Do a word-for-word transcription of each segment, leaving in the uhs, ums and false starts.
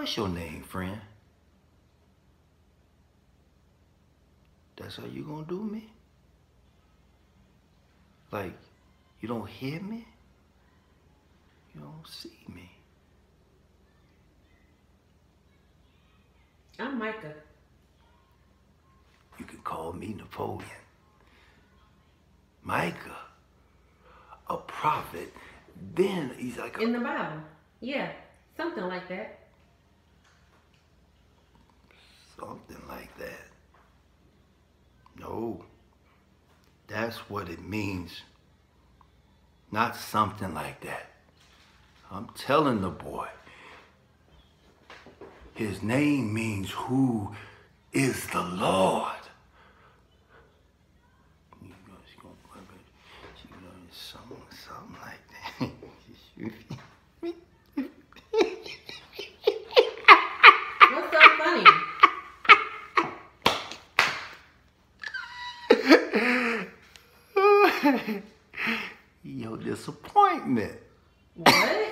What's your name, friend? That's how you gonna do me? Like, you don't hear me? You don't see me. I'm Micah. You can call me Napoleon. Micah, a prophet, then he's like a... In the Bible. Yeah, something like that. Something like that. No, that's what it means. Not something like that. I'm telling the boy. His name means who is the Lord. Something, something like that. What's so funny? Your disappointment. What?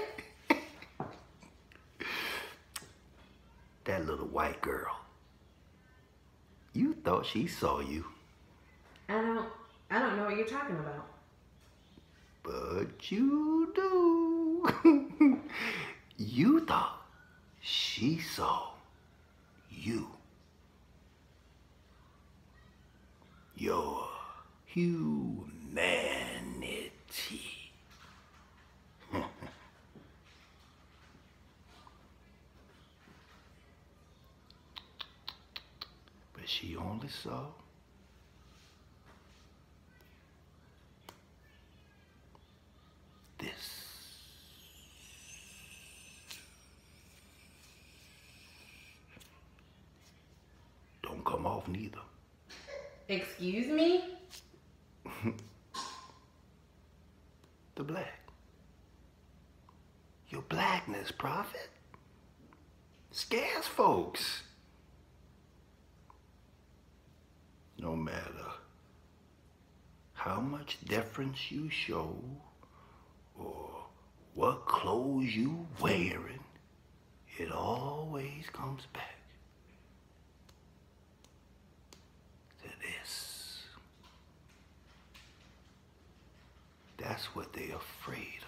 That little white girl. You thought she saw you. I don't, I don't know what you're talking about. But you do. You thought she saw you. Your humanity. But she only saw this. Don't come off neither. Excuse me? The black. Your blackness, prophet, scares folks. No matter how much deference you show or what clothes you wearing, it always comes back to this. That's what they're afraid